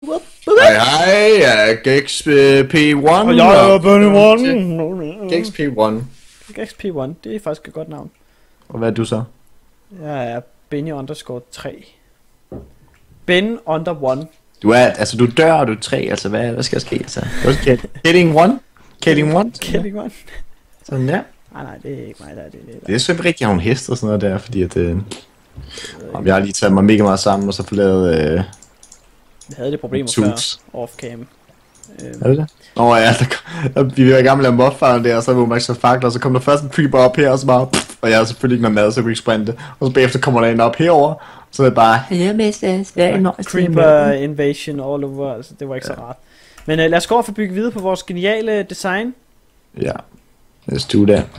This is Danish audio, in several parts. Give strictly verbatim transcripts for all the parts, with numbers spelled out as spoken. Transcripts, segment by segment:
Hej hej, jeg er Gex P et. Og jeg er Benny et. Gex P et. Gex P et, det er faktisk et godt navn. Og hvad er du så? Jeg er Benny underscore tre. Ben under one. Du er, altså du dør, og du er tre, altså hvad, hvad skal der ske? Altså, killing one? Killing one? Killing one? Sådan ja. Nej, nej, det er ikke mig, der er det. Det er, det er simpelthen rigtigt, jeg har nogle heste og sådan noget der, fordi at... Øh, om jeg har lige taget mig mega meget sammen, og så få lavet... Øh, vi havde det problemer før, off-cam. Øhm. Er det det? Åh oh, ja, der, der, vi var i gang med at lave modfaren der, og så var man ikke så fakler, og så kom der først en creeper op her, og så bare... Pff, og jeg havde selvfølgelig ikke noget mad, så jeg kunne ikke sprinte. Og så bagefter kommer der en op herover, så er det bare... Ja, creeper invasion all over, altså det var ikke ja. så rart. Men uh, lad os gå og få bygge videre på vores geniale design. Ja, let's do that.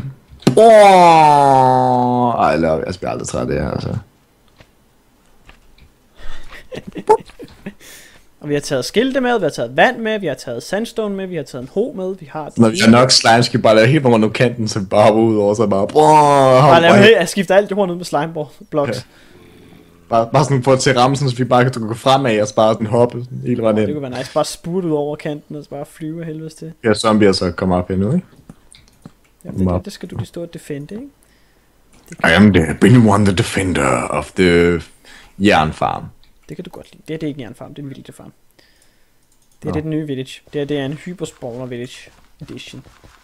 Åh, ej, jeg love, jeg bliver aldrig træt af det her, altså. Og vi har taget skilte med, vi har taget vand med, vi har taget sandstone med, vi har taget en ho med, vi har... Når vi har nok slime, skal vi bare lave helt på mig kanten, så vi bare hopper ud over, så bare... Bare lave helt, jeg skifter alt jorden ud med slime-blocks. Okay. Bare, bare sådan for at til rammen, så vi bare kan gå fremad og så bare sådan hoppe hele vejen ind. Det kunne være nice, bare spurte ud over kanten og så bare flyve helvedes til. Ja, zombier så kommer op endnu, ikke? Jamen det, det skal du lige stå og defende, ikke? I am the been one the defender of the jernfarm. Det kan du godt lide. Det er det ikke en jernfarm, det er en village farm. Det er no. det den nye village. Det er, det er en hyperspawner village edition.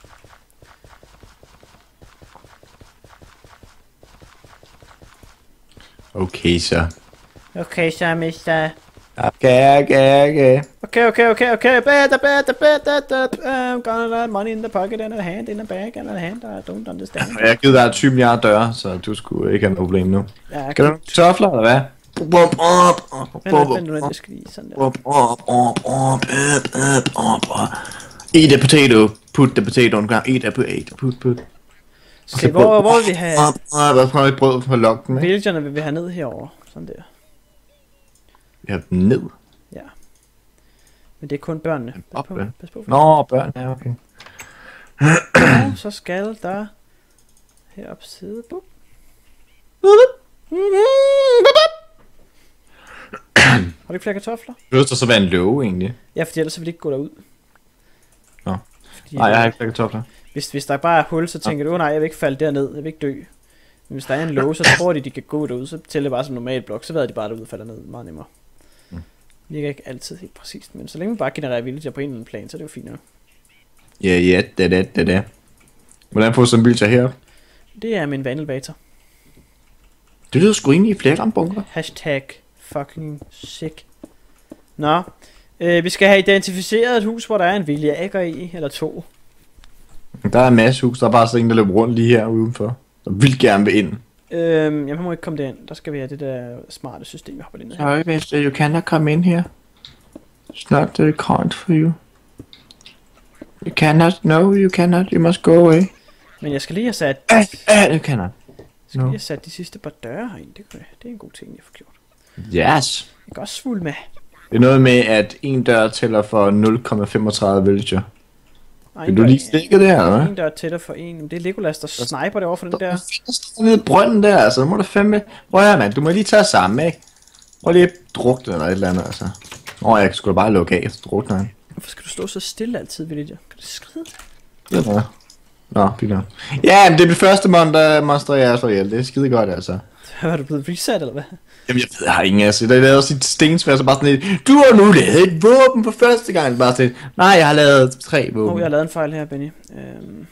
Okay så. Okay så, mister. Okay, okay, okay. Okay, okay, okay, okay. Better, better, better. I'm gonna let money in the pocket and a hand in the bag and a hand. I don't understand. Jeg har givet dig tyve milliarder døre, så du skulle ikke have noget problem nu. Ja, skal du have tørfler, eller hvad? Vent nu, vent nu, det skal lige sådan der. Eat a potato, put the potato on ground, eat a potato, put, put. Se, hvor, hvor vil vi have... Hvad prøver et brød på loggen, ikke? Villagerne vil vi have ned herover, sådan der. Vi har dem ned? Ja. Men det er kun børnene. Pas på, pas på. Nå, børn, ja, okay. Og så skal der herop sidde på. Har du ikke flere kartofler? Det vil så være en låge egentlig. Ja, for ellers vil det ikke gå derud. Nå. Fordi nej, jeg har ikke flere kartofler. Hvis, hvis der bare er hul, så tænker du, oh, nej, jeg vil ikke falde derned, jeg vil ikke dø. Men hvis der er en låge, så tror de, de kan gå derud, så tæller det bare som normal blok, så ved de bare, derude og falder ned meget nemmere. Mm. Det virker ikke altid helt præcist, men så længe vi bare genererer villager på en eller anden plan, så er det jo fint nok. Ja, ja, det er det, det er det. Hvordan får du sådan en villager her? Det er min vandelevator. Det lyder sgu egentlig i flere rampbunker. Hashtag fucking sick. Nå, øh, vi skal have identificeret et hus, hvor der er en villager i, eller to. Der er en masse hus, der er bare sådan en, der løber rundt lige her udenfor. Der vil gerne vil ind. Øhm, jeg må ikke komme derind. Der skal vi have det der smarte system, jeg hopper ind her. Sorry, mister, you cannot come in here. It's not the account for you. You cannot, no, you cannot, you must go away. Men jeg skal lige have sat... Ah, ah, you cannot. Jeg skal no. lige have sat de sidste par døre herind. Det, det er en god ting, jeg får gjort. Yes. Jeg kan også svulme med. Det er noget med, at en dør tæller for nul komma femogtredive villager. Ej, vil du lige stikke det her, eller? En dør tættere for en. Det er Legolas, der sniper det over for den der. Der er brønden der, altså. Nu må du fandme... Prøv her, mand. Du må lige tage sammen, ikke? Prøv lige at drukne eller et eller andet, altså. Åh, oh, jeg kan sgu da bare lukke af, så drukner han. Hvorfor skal du stå så stille altid, villager? Kan du skride? Ja, nå, fint nok. Ja, men det er det første monster, monster jeg er så ihjel. Det er skide godt, altså. Har du blevet reset, eller hvad? Jamen, jeg ved, jeg har ingen, altså. Der er lavet sit stensvær, så bare sådan et, du har nu lavet et våben for første gang. Bare sådan, nej, jeg har lavet tre våben. Åh, oh, jeg har lavet en fejl her, Benny. Øhm...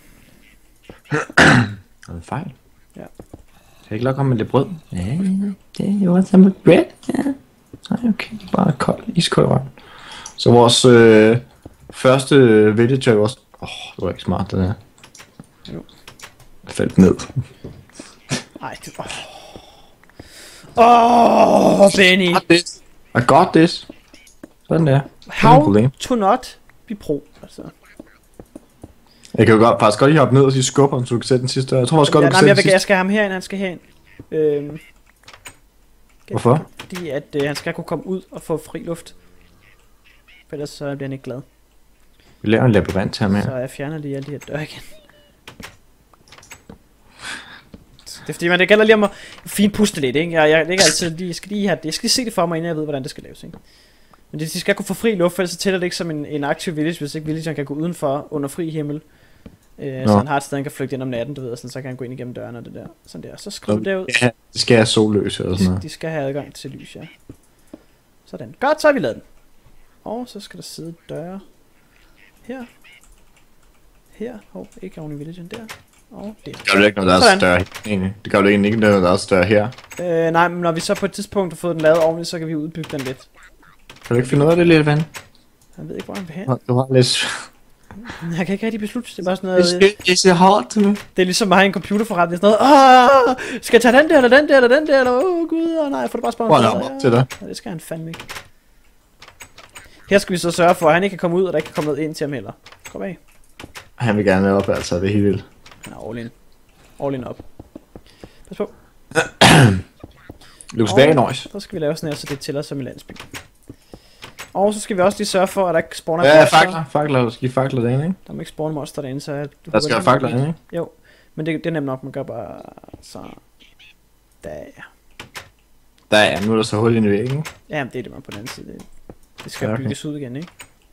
Har du en fejl? Ja. Kan jeg ikke lade komme med lidt brød? Ja, ja, ja. You want some bread? Ja. Nej, okay. Bare kold, iskold røv. Så vores øh, første villager også... Åh, oh, det var ikke smart, det der. Jo. Det faldt ned. Ej, det var... Åh, oh, Benny! I got this. Sådan der. How to not be pro, altså. Jeg kan jo godt, faktisk godt lige hoppe ned og sige skubber, så du kan sætte den sidste. Jeg tror også godt, ja, du kan nej, sætte jeg, den sidste. Jeg skal have ham herind, han skal herind. Øhm, Hvorfor? Fordi at øh, han skal kunne komme ud og få fri luft. For ellers så bliver han ikke glad. Vi laver en labyrint til ham her. Så jeg fjerner lige alle de her døre igen. Det er fordi, man det gælder lige om at fint puste lidt, ikke? Jeg, jeg, jeg, altid lige, jeg skal lige have det. Jeg skal lige se det for mig, inden jeg ved, hvordan det skal laves, ikke? Men de, de skal kunne få fri luft, for ellers så tæller det ikke som en, en aktiv village, hvis ikke villageren kan gå udenfor under fri himmel. Øh, så han har et sted, han kan flygte ind om natten, du ved, sådan, så kan han gå ind igennem dørene og det der. Sådan der. Så skriv det derud. Ja, de skal have solløs eller sådan noget. De skal have adgang til lys, ja. Sådan. Godt, så har vi lavet den. Og så skal der sidde døre her. Her. Hov, ikke oven i villagen der. Og det. Det gør jo ikke noget, der er større egentlig. Det gør jo ikke noget, der er større her. Øh, nej, men når vi så på et tidspunkt har fået den lavet ordentligt, så kan vi udbygge den lidt. Kan du ikke finde ud af det, lille ven? Jeg ved ikke, hvor han vil hen. Du har lidt... Jeg kan ikke rigtig beslutte, det er bare sådan noget... It's a hard to me. Det er ligesom mig i en computerforretning, sådan noget... Åh, skal jeg tage den der, eller den der, eller den der, eller... Åh, oh, gud, og nej, får du bare spørge mig. Hvor er til dig? Ja, det skal han fandme ikke. Her skal vi så sørge for, at han ikke kan komme ud, og der ikke kan komme noget ind til ham heller. Kom af. Han vil gerne op, altså, det er helt vildt. Han er all in. All in op. Pas på. Looks very nice. Så skal vi lave sådan her, så det tæller som i landsby. Og så skal vi også lige sørge for, at der ikke spawner ja, monster. Ja, fakler, fakler, du skal fakler derinde, ikke? Der må ikke spawne monster derinde, så... Jeg, du der skal være fakler derinde, ikke? Jo, men det, det er nemt nok, man gør bare så... Der Der er, nu er der så hul ind i væggen, ikke? Ja, men det er det, man på den anden side. Det, det skal ja, okay. bygges ud igen, ikke?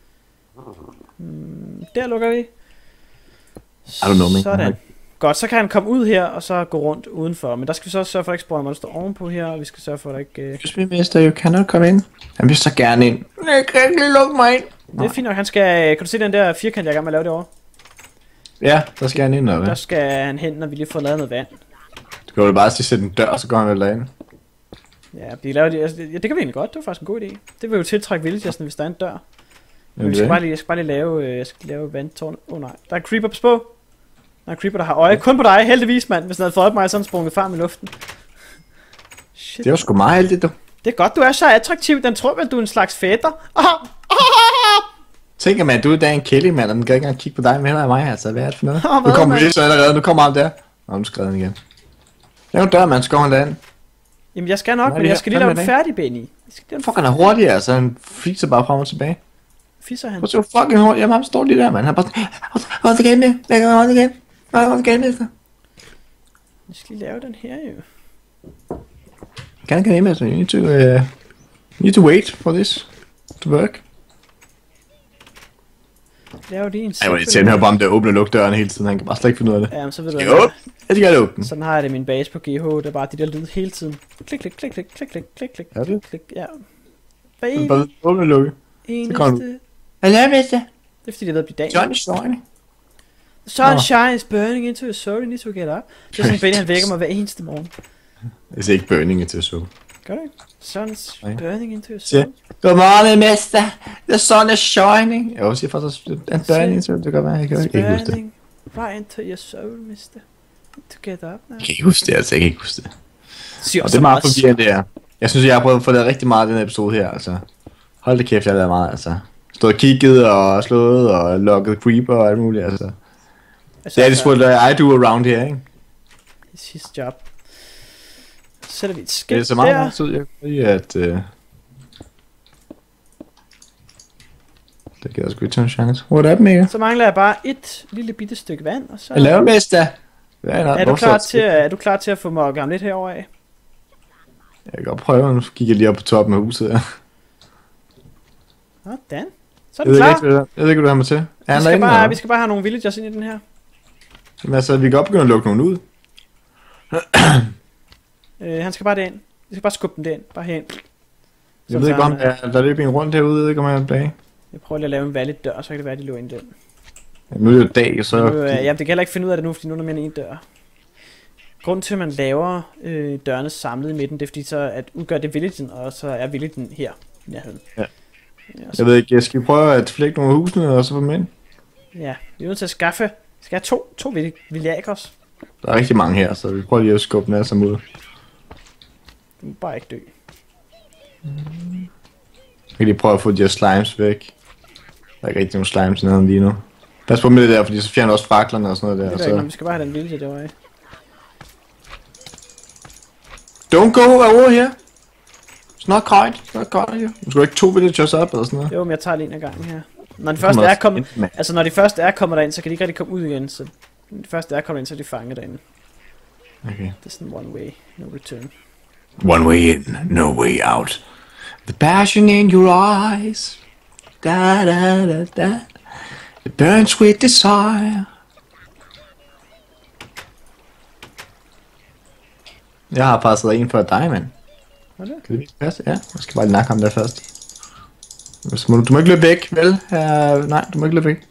Hmm, der lukker vi. I don't know, man. Sådan. Godt, så kan han komme ud her, og så gå rundt udenfor. Men der skal vi så også sørge for, at der ikke spawner monster ovenpå her, og vi skal sørge for, at der ikke... Uh... Excuse me, mister, you cannot come in. Han vil så gerne ind. Jeg kan ikke lukke mig ind. Det er fint nok, han skal... Kan du se den der firkant, jeg er gang med at lave det over? Ja, der skal han ind, eller hvad? Der skal han hen, når vi lige får lavet noget vand. Du kan jo bare sige, sætte en dør, så går han vel derind. Ja, de laver de, altså, ja, det kan vi egentlig godt, det var faktisk en god idé. Det vil jo tiltrække villagersne, hvis der er en dør. Men vi skal bare lige, jeg skal bare lige lave, jeg skal lave vandtårn. Åh oh, nej, der er en creeper på. Der er en creeper, der har øje. Kun på dig, heldigvis mand. Hvis den havde fået mig, så sprunget frem i luften. Shit. Det var sgu meget heldigt, du. Det er godt, du er så attraktiv. Den tror vel, du er en slags fætter. Tænker man, du er da en kælling, mand, og den kan ikke engang kigge på dig, men heller mig, altså. Hvad er det for noget? Oh, nu kommer vi lige så allerede, nu kommer ham der. Nå, nu skrev den igen. Lav en dør, man, så går han derind. Jamen, jeg skal nok, men jeg skal lige lave den færdig, Benny. Fuck, han er hurtig, altså. Han fiser bare frem og tilbage. Fisser han? Hvor så fucking hurtigt. Jamen, han står lige der, mand. Han er bare sådan, hold det igen, med. Hold det igen. Hold det igen, mister. Jeg skal lige lave den her, jo. Kan han ikke, altså. You need to, uh, you need to wait for this to work. Lave lige en Ej, hvor er det til at høre bare om det åbne og lukke døren hele tiden. Han kan bare slet ikke finde ud af det. Jamen, så ved du jo, jeg skal åbne den. Sådan har jeg det i min base på G H. Det er bare de der lyd hele tiden. Klik, klik, klik, klik, klik, klik, klik, klik, er det? klik, ja. Baby. Bare åbne og lukke. Så kommer du. Hallo, mister. Det er fordi, det er ved at blive dag. Sun is shining. The sunshine is burning into your soul. You need to get up. Det er sådan, Benny han vækker mig hver eneste morgen. Det er ikke burning into your soul. Gør det ikke? Sun's burning into your soul. Good morning, mister. The sun is shining. Jeg siger faktisk, at burning into det kan være. Jeg kan ikke huske det. Right into your soul, mister. To get up now. Jeg kan ikke huske det, altså. Jeg kan ikke huske det. Siger og det er meget forvirrende, det her. Jeg synes, jeg har prøvet at få lavet rigtig meget af den her episode her, altså. Hold da kæft, jeg har lavet meget, altså. Stået og kigget og slået og lukket creeper og alt muligt, altså. Det er det sgu, I do around here, ikke? It's his job. Så sætter vi et skilt der. Det er så meget meget tid, jeg kan sige, at... Uh... Det giver sgu ikke tage en chance. What up, Mega? Så mangler jeg bare et lille bitte stykke vand, og så... Hello, mister! Er du, klar til, er du klar til at få mig lidt herover af? Jeg kan godt prøve, nu gik jeg lige op på toppen af huset her. Sådan. Så er du klar. Jeg ved ikke, hvad du har mig til. Er vi, skal bare, vi skal bare have nogle villagers ind i den her. Jamen altså, vi kan godt begynde at lukke nogen ud. øh, han skal bare derind. Vi skal bare skubbe dem derind. Bare herind. Jeg ved ikke, om der, der løber en rundt herude. Jeg ved ikke, om jeg er bag. Jeg prøver lige at lave en valid dør, så kan det være, at de løber ind i den. Jamen, nu er det jo dag, så... Nu, øh, jamen, det kan heller ikke finde ud af det nu, fordi nu er der mere end en dør. Grunden til, at man laver øh, dørene samlet i midten, det er fordi så at udgør det villagen, og så er villagen her i nærheden. Ja. Ja, jeg ved ikke, jeg skal prøve at flække nogle af husene, og så få dem ind. Ja, vi er nødt til at skaffe... Vi skal have to, to villagers. Der er rigtig mange her, så vi prøver lige at skubbe dem alle sammen ud. Du må bare ikke dø. Jeg kan lige prøve at få de her slimes væk. Der er ikke rigtig nogen slimes nede lige nu. Pas på med det der, fordi så fjerner også fraklerne og sådan noget der. Det er så... ikke, vi skal bare have den lille derovre. Don't go over here. It's not kind. It's not kind here. Du skal ikke to villagers op eller sådan noget. Jo, men jeg tager lige en af gangen her. Når de første er kommet, altså når de første er kommet derind, så kan de ikke rigtig komme ud igen. Så når de første er kommet ind, så er de fanget derinde. Okay. Det er sådan one way, no return. One way in, no way out. The passion in your eyes. Da da da da. It burns with desire. Jeg har faktisk været en for dig, mand. Hvad er det? Kan det ikke passe? Ja, jeg skal bare lige nakke ham der først. Du må, du må ikke løbe væk, vel? Uh, nej, du må ikke løbe væk.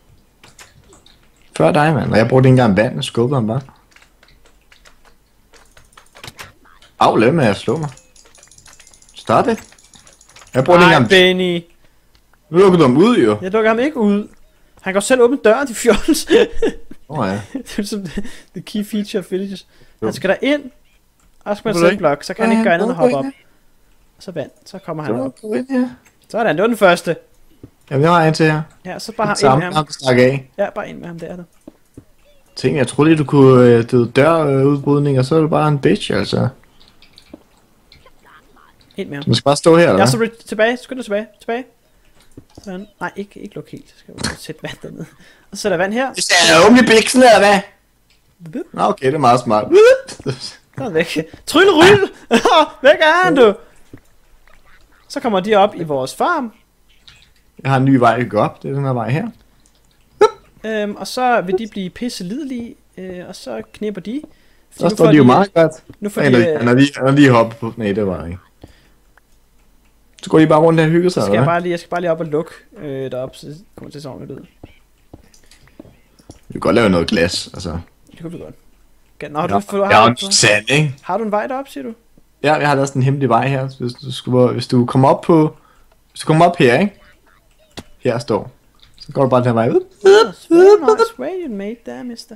Før dig, mand. Og jeg brugte ikke engang vand, og skubbede ham bare. Au, lad med at slå mig. Stop det. Jeg brugte ikke Nej, engang... Benny. Nu lukker du ham ud, jo. Jeg lukker ham ikke ud. Han kan jo selv åbne døren til fjols. Åh oh, ja. Det er som the key feature of villages. Jo. Han skal der ind. Og så skal man Hvorfor sætte en ikke? blok, så kan han ikke gøre andet end at hoppe op. Så vand, så kommer han op. Gå ind her. Sådan, det var den første. Jamen, jeg har en til her. Ja, så bare ind med Samme ham. ham, stak af. Ja, bare ind med ham der. der. Tænk, jeg troede lige, du kunne øh, det dørudbrydning, og så er du bare en bitch, altså. Ind med ham. Du skal bare stå her, eller Ja, hvad? så re- tilbage, skynd dig tilbage, tilbage. Sådan. Nej, ikke, ikke luk helt. Så skal jeg sætte vand dernede. Og så sætter vand her. Det er åbne biksen, eller hvad? Nå, okay, det er meget smart. Så er han væk. Trylle rylle! Væk er han, du! Så kommer de op i vores farm. Jeg har en ny vej, jeg kan gå op. Det er den her vej her. Øhm, og så vil de blive pisse lidelige. Øh, og så knipper de. Fordi Så nu står får de jo meget godt. Nu får Eller, de... han er Øh, lige, han er lige hoppet på. Nej, det var ikke. Så går de bare rundt her og hygger sig, så skal eller jeg, hvad? bare lige, jeg skal bare lige op og lukke øh, derop, så det kommer til at se ordentligt ud. Vi kan godt lave noget glas, altså. Det kunne vi godt. Okay, nå, har, du, Ja, har, jeg er har, en sand, ikke? har du en vej derop, siger du? Ja, jeg har lavet sådan en hemmelig vej her. Hvis du, skulle, hvis du kommer op på... Hvis du kommer op her, ikke? Her står. Så går du bare den her vej ud. That's very nice way you made there, mister.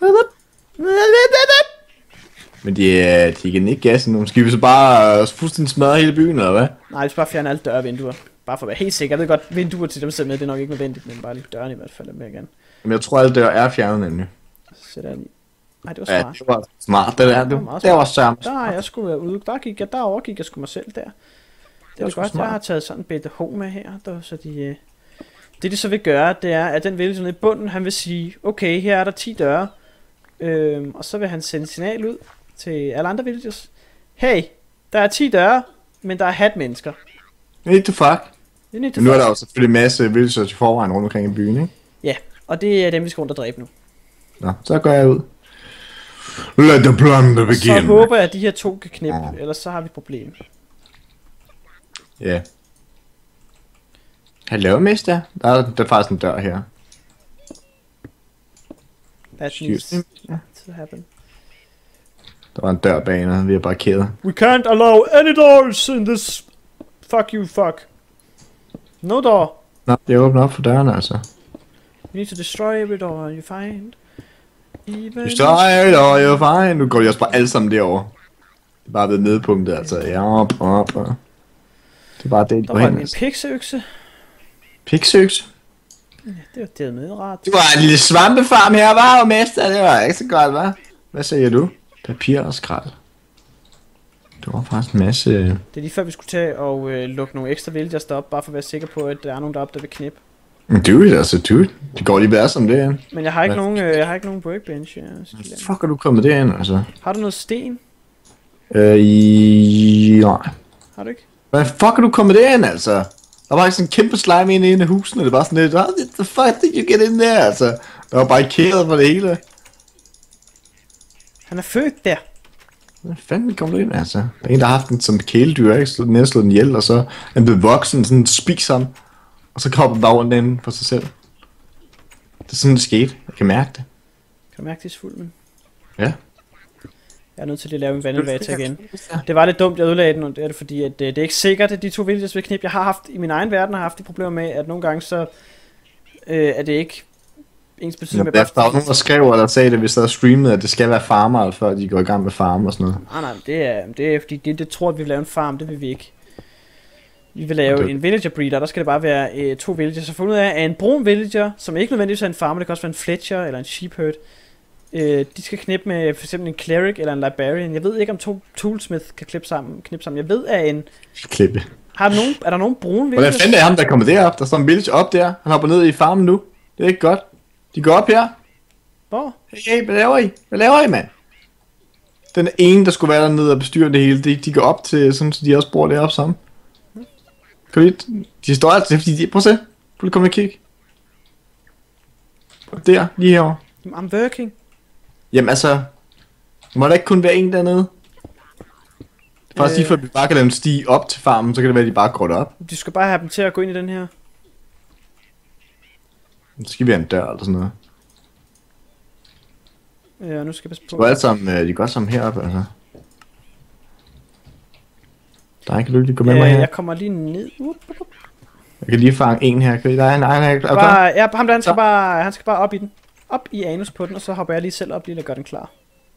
Men de, er- de kan ikke gasse nu. Skal vi så bare uh, fuldstændig smadre hele byen, eller hvad? Nej, vi skal bare fjerne alle døre og vinduer. Bare for at være helt sikker. Jeg ved godt, vinduer til dem selv med, det er nok ikke nødvendigt, men bare lige dørene i hvert fald, vil jeg gerne. Men jeg tror, at det er fjernet nemlig. Så sætter jeg lige. Nej, det var Ja, smart. det var smart, det der. Det var Du. meget Det var samt. Der har jeg sgu været ude. Der gik jeg, der overgik jeg sgu mig selv der. Det er var det sgu godt, smart. jeg har taget sådan en bitte H med her, der, så de... Øh... Det de så vil gøre, det er, at den village nede i bunden, han vil sige, okay, her er der ti døre. Øhm, og så vil han sende signal ud til alle andre villagers. Hey, der er ti døre, men der er hat-mennesker. Need to fuck. You need to Men nu er fuck. der jo selvfølgelig en masse villagers i forvejen rundt omkring i byen, ikke? Ja, og det er dem, vi skal rundt og dræbe nu. Nå, så går jeg ud. Let the plunder begin. Så håber jeg, at de her to kan knippe, ellers så har vi et problem. Ja. Hallo, mister. Der er, der er faktisk en dør her. That Excuse needs me. to happen. Der var en dør bag hende, vi er bare kædet. We can't allow any doors in this. Fuck you, fuck. No door. Nå, jeg åbner op for døren, altså. You need to destroy every door you find. Even Så er det, og jeg er fine. Nu går de også bare alle sammen derover. Det er bare ved nedpunktet, altså. Ja, op, op, op. Det er bare det, de Der går var hen. min Altså. piksøkse. Piksøks. Ja, det var dermed ret. Det var en lille svampefarm her, var jo, mester. Det var ikke så godt, hva'? Hvad siger du? Papir og skrald. Det var faktisk en masse... Det er lige før vi skulle tage og øh, lukke nogle ekstra villagers derop, bare for at være sikker på, at der er nogen deroppe, der vil knippe. Dude, altså, dude. Det går lige værd som det her. Men jeg har ikke Hvad? nogen, øh, jeg har ikke nogen workbench. Ja, Fuck, er du kommet derind, altså? har du noget sten? Øh, i... Nej. Har du ikke? Hvad fuck er du kommet derind, altså? Der var ikke sådan en kæmpe slime inde i en af husene, det var sådan lidt, how the fuck did you get in there, altså? Der var bare kæret for det hele. Han er født der. Hvad fanden kom du ind, altså? Der er en, der har haft den som kæledyr, ikke? Så den næste slået den ihjel, og så er den blevet voksen, sådan spiser ham. Og så kommer den bare rundt inde for sig selv. Det er sådan, det skete. Jeg kan mærke det. Kan du mærke det er svulmen? Ja. Jeg er nødt til at lave en vandelevator igen. Det var lidt dumt, jeg ødelagde den, og det er det fordi, at det, det er ikke sikkert, at de to villagers vil knippe. Jeg har haft, i min egen verden, har haft det problemer med, at nogle gange så øh, er det ikke ens betydning med Der er jo nogen, der skrev, eller sagde det, hvis der er streamet, at det skal være farmer, før de går i gang med farm og sådan noget. Nej, nej, det er, det er fordi, det, det tror at vi vil lave en farm, det vil vi ikke. Vi vil lave Okay. en villager breeder, der skal det bare være øh, to villagers. Så fundet ud af, at en brun villager, som ikke nødvendigvis er en farmer, det kan også være en fletcher eller en sheepherd, øh, de skal knippe med for eksempel en cleric eller en librarian. Jeg ved ikke, om to toolsmith kan klippe sammen, knippe sammen. Jeg ved, at en... Klippe. Har der nogen, er der nogen brune Hvordan villagers? fanden er ham, der er kommet derop? Der står en village op der. Han hopper ned i farmen nu. Det er ikke godt. De går op her. Hvor? Hey, hey, hvad laver I? Hvad laver I, mand? Den ene, der skulle være dernede og bestyre det hele, de, de går op til, sådan så de også bor deroppe sammen. Kan du lige... De står altid, fordi de... Prøv at se. Prøv lige komme og kigge. Der, lige herovre. I'm working. Jamen altså... Må der ikke kun være en dernede? Det er faktisk øh... lige for, at vi bare kan lade dem stige op til farmen, så kan det være, at de bare går op. Du skal bare have dem til at gå ind i den her. Så skal vi have en dør eller sådan noget. Ja, nu skal jeg passe på. De går alle sammen, de går sammen heroppe, altså. Der kan du lige gå med ja, mig her. Jeg kommer lige ned. Uh, uh, uh. Jeg kan lige fange en her. Kan I, nej, nej, nej. Okay. Bare, ja, ham der, han skal, bare, han skal bare op i den. Op i anus på den, og så hopper jeg lige selv op lige og gør den klar.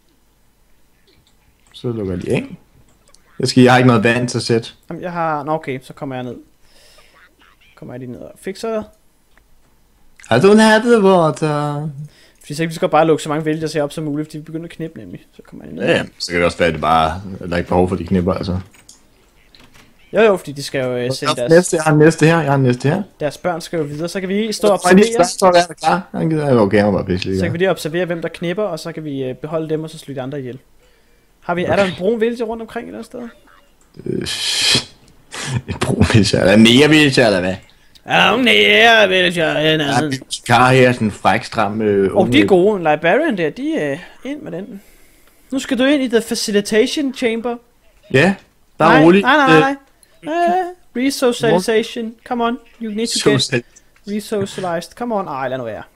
Så lukker jeg lige af. Jeg, skal, jeg har ikke noget vand til at sætte. Jamen, jeg har... Nå, okay, så kommer jeg ned. Kommer jeg lige ned og fikser. I don't have the water. Fordi så kan vi skal bare lukke så mange vælger sig op som muligt, fordi vi begynder at knippe nemlig. Så kommer jeg ned. Ja, så kan det også være, at det bare... Der er ikke behov for de knipper, altså. Jo jo, fordi de skal jo uh, sende deres... Næste, jeg har næste her, jeg har næste her. Deres børn skal jo videre, så kan vi stå og observere. Så er det klar. Han gider okay, jeg bare pisse lige. Så kan vi lige observere, hvem der knipper, og så kan vi uh, beholde dem, og så slå de andre ihjel. Har vi, okay. Er der en brun vælge rundt omkring et eller andet sted? En brun vælge, eller en nære-vælge, eller hvad? Ja, en nære-vælge, en anden. Jeg har her sådan en fræk, stram... Øh, oh, de er gode. En librarian der, de er uh, ind med den. Nu skal du ind i the facilitation chamber. Ja, der er nej, roligt. Nej, nej, nej. Uh, resocialization. Come on. You need to get resocialized. Come on. Ej, lad nu være.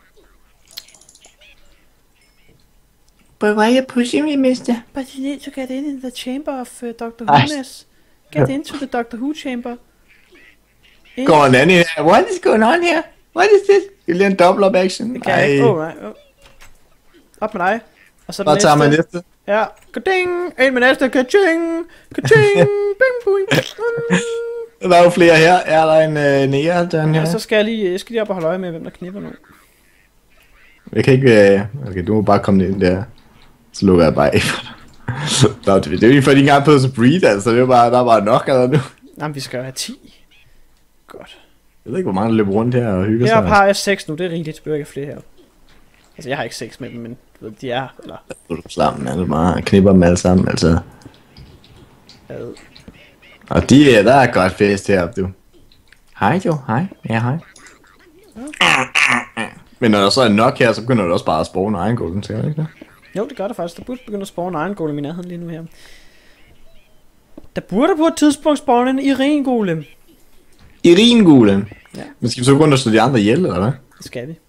But why are you pushing me, mister? But you need to get in in the chamber of uh, doctor Who-ness. Get into the Doctor Who chamber. In. Go on then. What is going on here? What is this? You learn double up action. Okay. Oh, right. Oh. Op med dig. Og så den næste. Tager man næste. Ja. Ka-ding. En med næste. Ka-ching. Ka-ching. Bing, bing. Der er jo flere her. Er der en øh, nære, den her? Ja, så skal jeg lige, jeg skal lige op og holde øje med, hvem der knipper nu. Jeg kan ikke... Øh, okay, du må bare komme ind der. Så lukker jeg bare af for dig. Nå, det, det er jo ikke for, at de ikke engang på at breed, altså. Det er jo bare, der er bare nok eller nu. Jamen, vi skal jo have ti. Godt. Jeg ved ikke, hvor mange der løber rundt her og hygger sig. Heroppe har jeg seks nu, det er rigeligt. Spørger ikke flere her. Altså, jeg har ikke seks med dem, men ved, de er, eller... Du er sammen, altså bare knipper dem alle sammen, altså. Jeg ved. Og de er, der er godt fest heroppe, du. Hej jo, hej. Ja, hej. Okay. Men når der så er nok her, så begynder det også bare at spawne egen golden til, ikke det? Jo, det gør det faktisk. Der burde begynde at spawne egen golem i nærheden lige nu her. Der burde på et tidspunkt spawne en irin golem. Irin golem? Ja. Men skal vi så gå rundt og slå de andre ihjel, eller hvad? Det skal vi.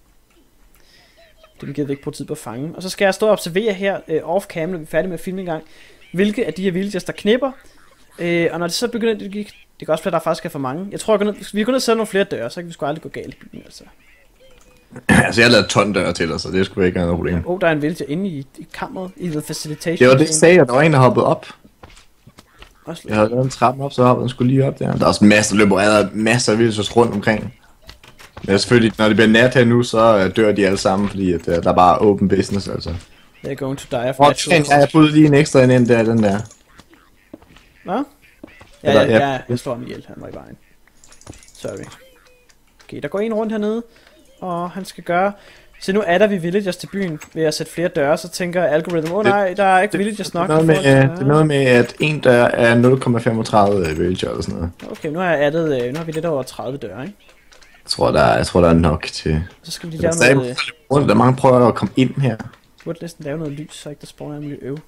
Det giver vi ikke på tid på at fange. Og så skal jeg stå og observere her uh, off-cam, når vi er færdige med at filme en gang, hvilke af de her villagers, der knipper. Uh, og når det så begynder, det gik, det kan også være, at der faktisk er for mange. Jeg tror, jeg ned, vi kan gå ned og sætte nogle flere døre, så kan vi sgu aldrig gå galt i byen, altså. Altså, jeg har lavet ton døre til dig, så det skulle ikke være noget problem. Åh, oh, der er en villager inde i, i kammeret, i the facilitation. Det var det, jeg sagde, at der var en, der hoppede op. Også jeg havde lavet en trappen op, så hoppede den skulle lige op der. Der er også masser af løber, der er masser af villagers rundt omkring. Men selvfølgelig, når det bliver nat her nu, så dør de alle sammen, fordi at, uh, der er bare open business, altså. They're going to die of natural causes. Ja, jeg puttede lige en ekstra ind der, den der. Nå? Ja, ja, ja, ja, jeg slår ham ihjel, han var i vejen. Sorry. Okay, der går en rundt hernede, og han skal gøre... Så nu er der vi villagers til byen ved at sætte flere døre, så tænker algoritmen, åh oh, nej, der er ikke det, villagers nok. Det er, noget med, det er noget med, at en dør er nul komma femogtredive villager eller sådan noget. Okay, nu har jeg addet, nu har vi lidt over tredive døre, ikke? Jeg tror, der er, jeg tror, der er nok til... Så skal vi lige lave noget... Der, der er mange prøver at komme ind her. Jeg burde næsten lave noget lys, så ikke der spawner en miljø øv.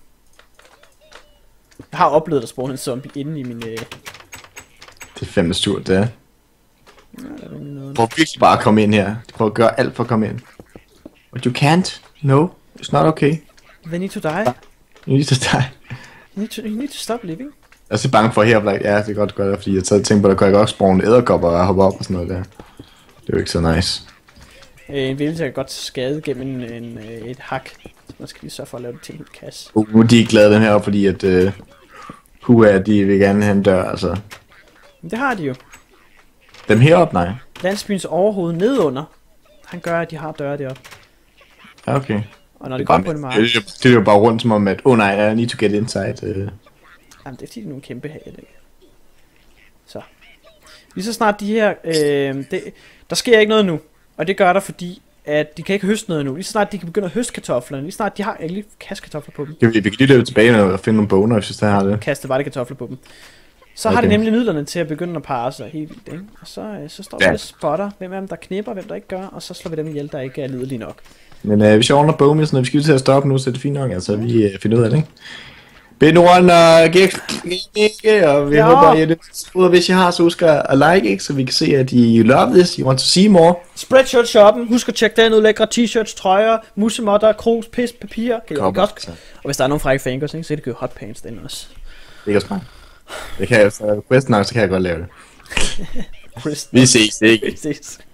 Jeg har oplevet, at der spawner en zombie inde i min... Øh... Det er fandme stort, det er. Ja, der er noget. Prøv virkelig bare at komme ind her. Prøv at gøre alt for at komme ind. But you can't. No, it's not okay. They need to die. You need to die. You need to, you need to stop living. Jeg er så bange for her, ja, det er godt gøre, fordi jeg havde tænkt på, at der kunne jeg godt spawne edderkopper og hoppe op og sådan noget der. Det er jo ikke så nice. Øh, en villager kan godt skade gennem en, en, et hak. Så man skal lige sørge for at lave det til en kasse. Uh, de er glade den her, fordi at... Uh, Who er de vil gerne have en dør, altså. Men det har de jo. Dem heroppe, nej. Landsbyens overhoved nedunder. Han gør, at de har døre deroppe. Ja, okay. Og når det, det går på en mark. Det, det, det er jo bare rundt som om, at åh oh, nej, I need to get inside. Uh. Jamen, det er fordi, det er nogle kæmpe hage, det. Så. Lige så snart de her... Øh, det, der sker ikke noget nu. Og det gør der, fordi at de kan ikke høste noget nu. Lige så snart de kan begynde at høste kartoflerne. Lige så snart de har egentlig kastkartofler på dem. Vi, vi kan lige løbe tilbage og finde nogle boner, hvis der har det. Kaste bare de kartofler på dem. Så har Okay. de nemlig midlerne til at begynde at parre sig helt vildt, ikke? Og så, øh, så står vi Ja. og spotter, hvem af dem der knipper, hvem der ikke gør, og så slår vi dem ihjel, der ikke er lidelige nok. Men øh, hvis jeg ordner bogmissen, og vi skal til at stoppe nu, så er det fint nok, altså vi øh, finder ud af det, ikke? Benorden og Gek, og vi Ja. håber, at I det. Hvis I har, så husk at like, ikke? Så vi kan se, at I love this, you want to see more. Spreadshirt shoppen, husk at tjekke den ud, lækre t-shirts, trøjer, musemotter, krus, pis, papir. Kan I Kom, godt. altså. Og hvis der er nogle frække fingers, ikke, så kan det købe hotpants den også. Det er smart. Det kan jeg, så resten nok, så kan jeg godt lave det. Chris, Vi ses, ikke? vi ses.